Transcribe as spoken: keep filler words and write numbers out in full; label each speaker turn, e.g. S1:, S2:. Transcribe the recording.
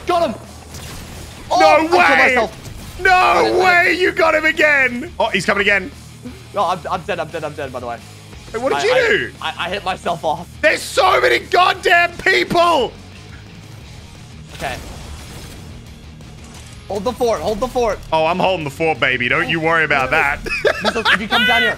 S1: Got him. Oh,
S2: No
S1: I killed
S2: way!
S1: myself.
S2: No
S1: I- I-
S2: way! You got him again! Oh, he's coming again.
S1: No, I'm, I'm dead. I'm dead. I'm dead, by the way.
S2: Wait, what did
S1: I,
S2: you
S1: I,
S2: do?
S1: I, I hit myself off.
S2: There's so many goddamn people!
S1: Okay. Hold the fort. Hold the fort.
S2: Oh, I'm holding the fort, baby. Don't you worry about that.
S1: Missiles, if you come down here.